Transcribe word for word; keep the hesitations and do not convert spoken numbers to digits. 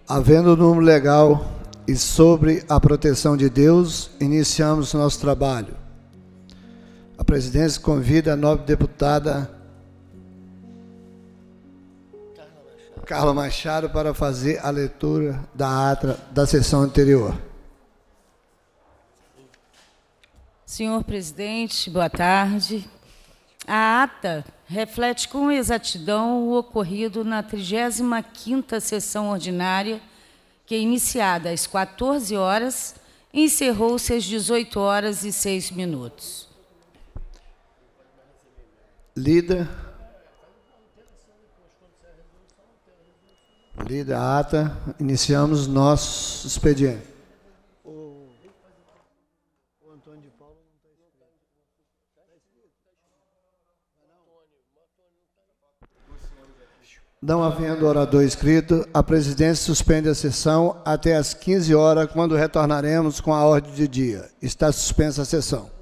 Havendo o número legal e sobre a proteção de Deus, iniciamos nosso trabalho. A presidência convida a nobre deputada Carla Machado para fazer a leitura da ata da sessão anterior. Senhor presidente, boa tarde. A ata reflete com exatidão o ocorrido na trigésima quinta sessão ordinária, que é iniciada às quatorze horas e encerrou-se às dezoito horas e seis minutos. Lida. Lida a ata, iniciamos nosso expediente. Não havendo orador inscrito, a presidência suspende a sessão até às quinze horas, quando retornaremos com a ordem de dia. Está suspensa a sessão.